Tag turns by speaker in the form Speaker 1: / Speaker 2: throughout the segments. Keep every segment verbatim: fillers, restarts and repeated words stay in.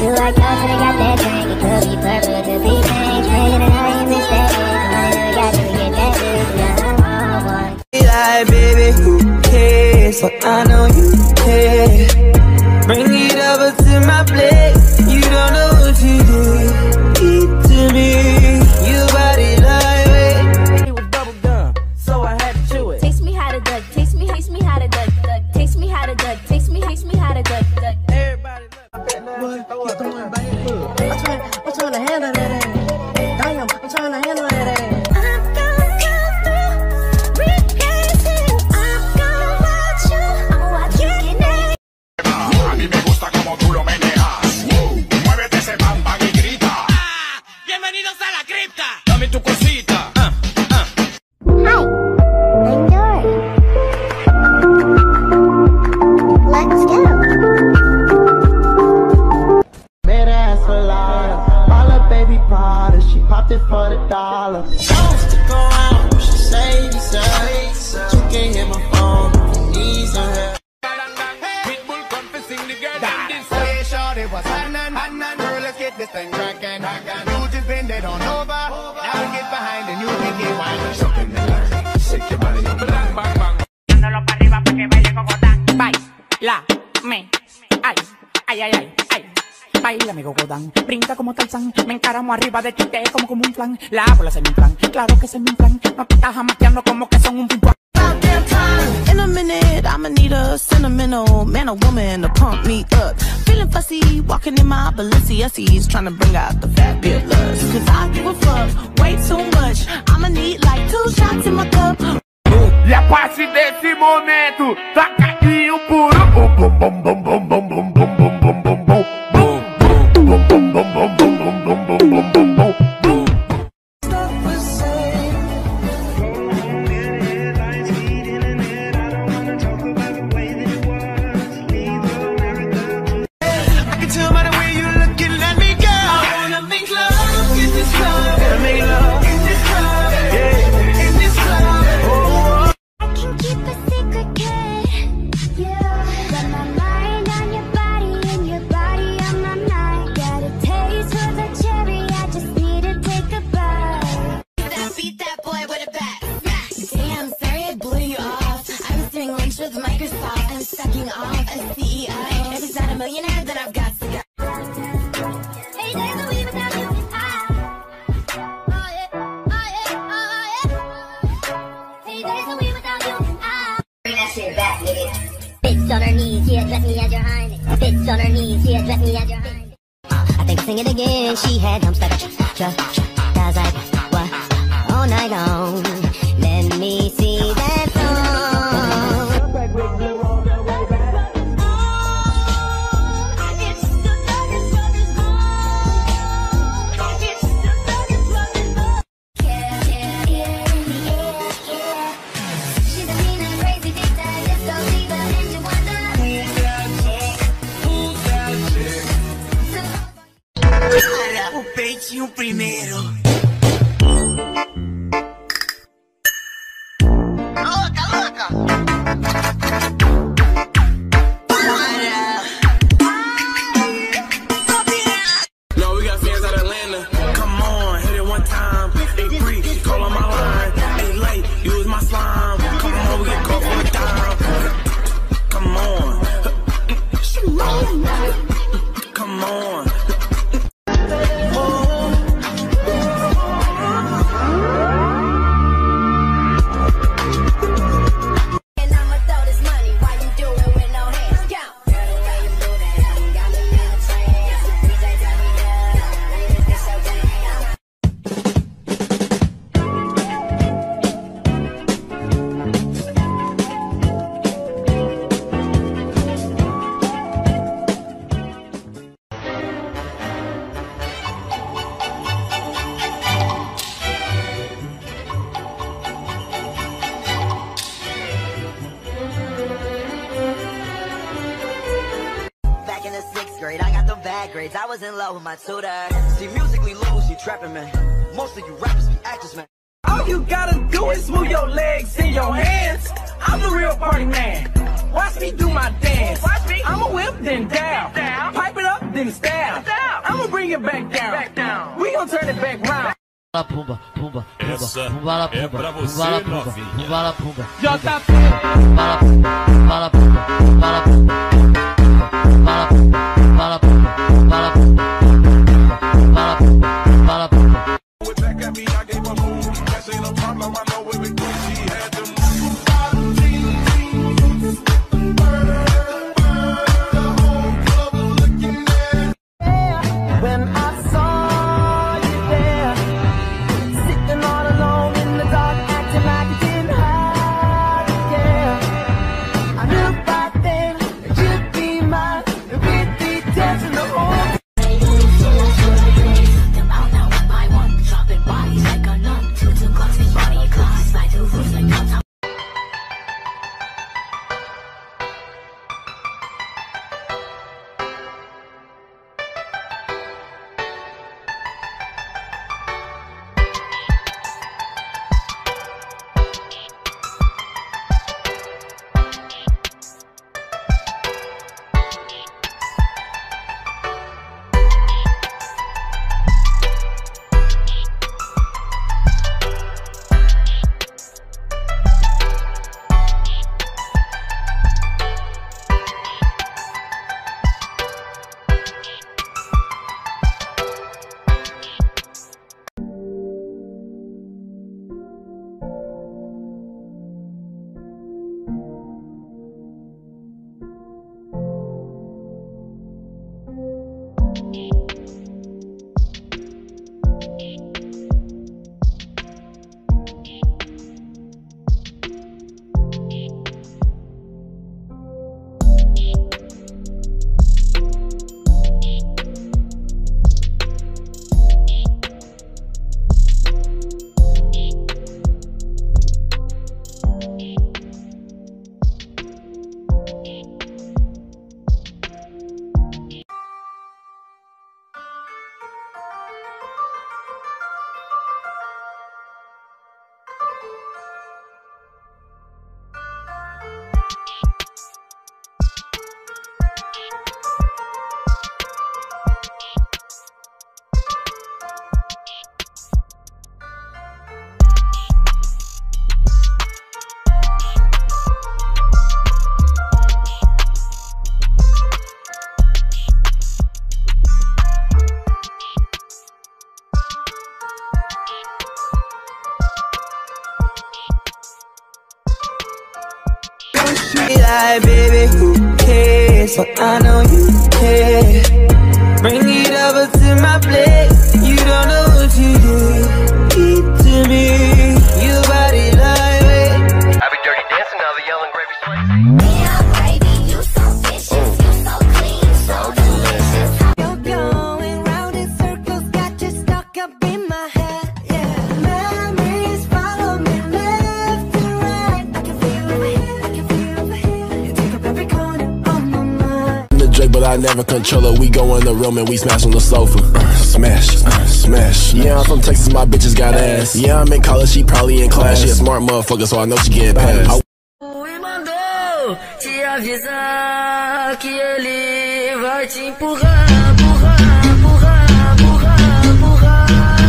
Speaker 1: You like us and I got that drink. It could be purple, it could be pink. Playing and I ain't missed that bitch. Money got to get that bitch. Yeah, I want one.
Speaker 2: Like, baby, who cares? But I know you care. Bring it over to my plate. You don't know what you do. Eat to me. You body lightweight.
Speaker 3: It was bubble gum, so I had to chew it.
Speaker 4: Taste me how to duck. Taste me, taste me how to duck. duck. Taste me how to duck. Taste me, taste me how to duck. duck.
Speaker 3: Everybody look. I'm trying, I'm trying to handle that ass. Damn, I'm trying to handle that ass.
Speaker 2: For the dollar, supposed to go out. She say you say you can't hit my phone. Need some help.
Speaker 5: Pitbull confessing the girl that this way. Shorty was hanging, hanging. Girl, let's get this thing cracking. You just been dead on over. Now we get behind and you can get wine. Something to learn. Shake your body on bang bang bang.
Speaker 6: Dándolo para arriba pa' que baile cocotán. Baila, me, ay, ay, ay, ay, ay. Baila mi gogodán, brinca como Tarzán. Me encaramo arriba de ti, te como como un flan. La bola se me inflan, claro que se me inflan. No te estás jamaqueando como que son un pimpán.
Speaker 7: In a minute, I'ma need a sentimental man or woman to pump me up. Feeling fussy, walking in my Balenciennes, trying to bring out the fabulous. Cause I give a fuck way too much. I'ma need like two shots in my cup.
Speaker 5: E a partir desse momento, taca aqui o puro. Bum bum bum bum bum bum bum bum bum bum bum bum. Boom, boom, boom, boom, boom, boom, boom, boom, boom, boom, boom. I can tell by the way you're looking at me, girl. I wanna make love in this club. Wanna make love in this club. Yeah, in this club. Oh,
Speaker 1: I can keep a secret, kid. Yeah, got my mind on your body and your body on my mind. Got a taste for the cherry, I just need to take a bite.
Speaker 8: Beat that boy with a bat. Damn, sorry I blew you off. I was doing lunch with Microsoft. I'm sucking off a C E O. If he's not a millionaire, then I've got to go.
Speaker 1: Hey, there's a way without you. Ah. Oh, yeah. Oh, yeah. Oh, yeah. Hey, there's a way without you. Ah.
Speaker 9: Bring that shit back, nigga.
Speaker 1: Bitch on her knees, she addressed me as your hind. Bitch on her knees, she addressed me as your hind. Uh, I think sing it again. She had humps like a cha cha. Does like what? All night long. Let me see that song.
Speaker 2: O peitinho primeiro. Louca, louca.
Speaker 5: No, we got fans out of Atlanta. Come on, hit it one time. Hey, free, call on my line. Hey, late, use my slime. Come on, we get caught for the time. Come on. Come on.
Speaker 2: Grades. I was in love with my tutor. See, musically low, she trapping, man. Most of you rappers be actors, man.
Speaker 3: All you gotta do is move your legs and your hands. I'm the real party man. Watch me do my dance. Watch me. I'm a whip, then down. Pipe it up, then stab.
Speaker 6: I'ma bring it back down. Back down. We gon' turn it back round.
Speaker 9: Pumba, pumba,
Speaker 10: Essa
Speaker 9: pumba, la
Speaker 10: é
Speaker 9: pumba,
Speaker 10: pra você,
Speaker 9: pumba, la pumba,
Speaker 10: novinha.
Speaker 9: pumba, la pumba,
Speaker 6: J P.
Speaker 9: pumba, la pumba, pumba, la pumba, pumba, la pumba, pumba, la pumba, pumba, la pumba, pumba, la pumba, pumba, la pumba, pumba, la pumba.
Speaker 5: Back at me, I gave a move. That ain't a problem, I know it was she had them.
Speaker 2: When I saw you there, sitting all alone in the dark, acting like you didn't have to care. I knew right then that you'd be mine, and we'd be dancing the whole. Like, baby, who cares? But I know you care. Bring it over to my place. You don't know what you did. Keep to me. You body like me.
Speaker 11: I be dirty dancing, now the yelling gravy slice.
Speaker 8: Yeah, baby, you so vicious, you so clean, so delicious. You're going round in circles, got you stuck up in my head. Yeah, memories follow me left and right. I can feel over here, I can feel over here. You take up every corner of my mind.
Speaker 12: The Drake, but I never control her. We go in the room and we smash on the sofa. Uh, smash, uh, smash. Yeah, I'm from Texas, my bitches got ass. Yeah, I'm in college, she probably in class. She a smart motherfucker, so I know she getting passed.
Speaker 13: E mandou te avisar que ele vai te empurrar, empurrar, empurrar, empurrar, empurrar.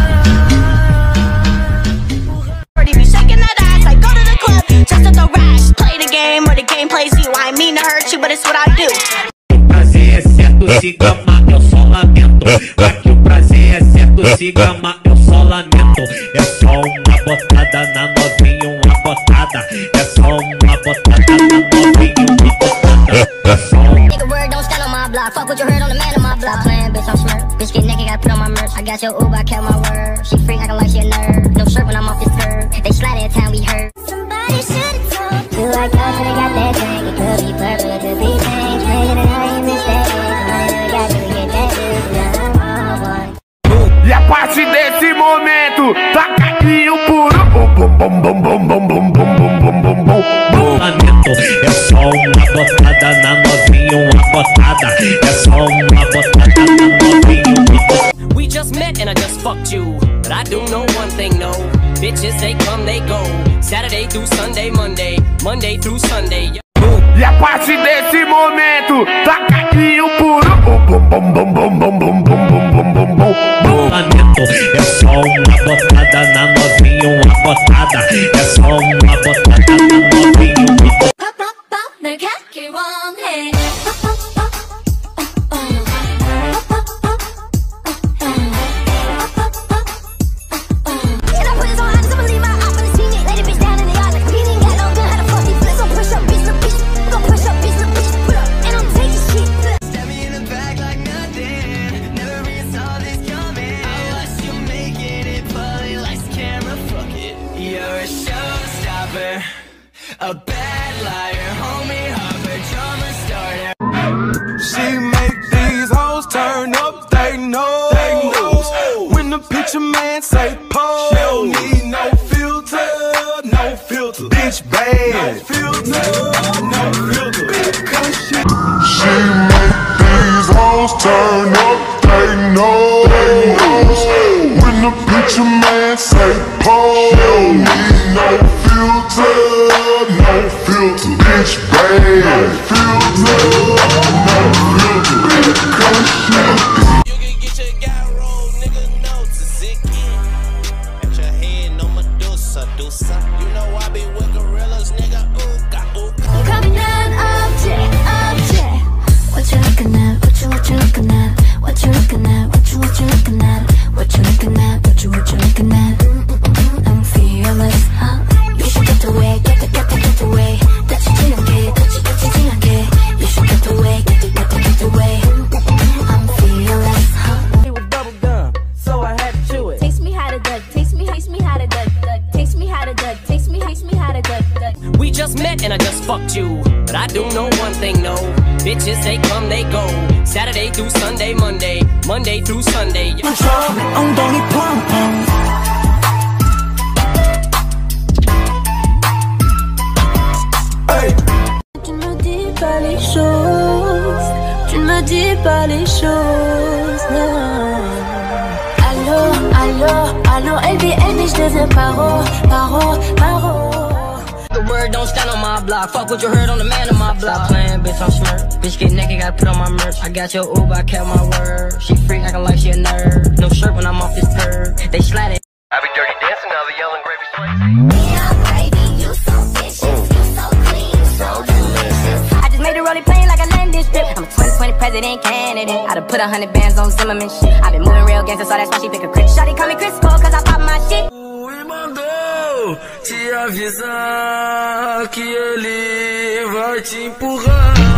Speaker 14: Already be shaking that ass, I go to the club, just at the rash. Play the game or the game plays you. I mean to hurt you, but it's what I do.
Speaker 15: Prazer é certo, se gama, eu só lamento. Aqui o prazer é certo, se gama, eu só lamento. É só uma botada na novinha, uma botada. É só uma botada na novinha, uma botada. É só uma...
Speaker 1: Nigga word don't stand on my block. Fuck what you heard on the man on my block. Playing bitch, I'm smart. Bitch get naked, gotta put on my merch. I got your Uber, I kept my word. She freak, acting like she a nerd. No shirt when I'm off this curb. They slide at town, we hurt. Somebody should've told you. Like y'all should've got that drink. It could be purple, it could be pink. Playing it out, you mistake.
Speaker 5: E a partir desse momento, tá caquinho puro. Bum bum bum bum bum bum bum bum bum bum bum.
Speaker 15: Lamento, é só uma botada na novinha, uma botada. É só uma botada na novinha, uma botada.
Speaker 13: We just met and I just fucked you, but I do know one thing, no. Bitches, they come, they go. Saturday through Sunday, Monday, Monday through Sunday.
Speaker 5: E a partir desse momento, tá caquinho puro. Bum bum bum bum bum bum bum bum bum.
Speaker 15: botada, é só uma botada na novinho.
Speaker 4: 널 갖길 원해.
Speaker 2: A bad liar, homie, Harvard drama starter. She make these hoes turn up, they know. They know. When the picture man say pose, she don't need no filter, no filter. Bitch bad, no filter, no filter. Because she, she make these hoes turn up, they know. They know. When the picture man say pose, she don't need no filter. No filter, bitch bad. No filter, no filter, bitch. You can get your guy rolled, nigga, no tzatziki. At your head, no Medusa, Dusa. You know I be with gorillas, nigga, ooka, ooka.
Speaker 4: Coming down, object, object. What you looking at? What you, what you looking at? What you looking at? What you, what you looking at? What you looking at? What you, what you looking at? Mm-mm-mm, I'm fearless, huh? You should get away, get the, get the, get away. That's your thing, okay? That's your, that's your thing, okay? You should get away, get the, get the, get away. I'm fearless, huh?
Speaker 3: It was bubble gum, so I had to chew it.
Speaker 4: Taste me how to duck, taste me, taste me how to duck, duck. Taste me how to duck, taste me, taste me how to duck, duck.
Speaker 13: We just met and I just fucked you, but I do know one thing, no. Bitches, they come, they go. Saturday through Sunday, Monday, Monday through Sunday.
Speaker 2: 엉덩이 펑펑.
Speaker 4: Tu ne me dis pas les choses, tu ne me dis pas les choses, non. Allô, allô, allô, L B N, je deviens paro, paro, paro.
Speaker 10: The word don't stand on my block. Fuck what you heard on the man on my block. Stop playing, bitch, I'm smart. Bitch get naked, gotta put on my merch. I got your Uber, I kept my word. She freak, acting like she a nerd. No shirt when I'm off this curb. They slide it.
Speaker 11: I be dirty dancing now, the yelling gravy slice.
Speaker 1: Made a rolling plane like a landing strip. I'm a twenty twenty president candidate. I done put a hundred bands on Zimmerman shit. I been moving real gangster, so that's why she pick a crit. Shawty call me Chris Cole, cause I pop my shit.
Speaker 2: E mandou te avisar que ele vai te empurrar.